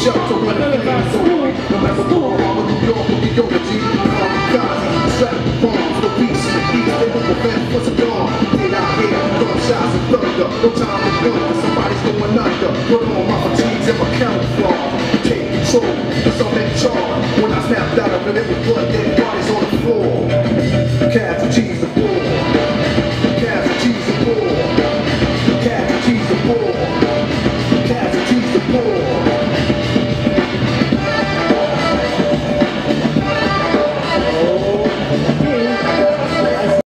shut to when the flames so long. No matter what, I'm a New York with the yoga G. Kamikaze, strap bombs, the beast in the east, they will prevent what's gone. Get out here, gunshots and thunder, no time to gun, cause somebody's going under. Put on my fatigues and my camouflage. Take control, cause I'm in charge. When I snapped out of it, it was blood dead.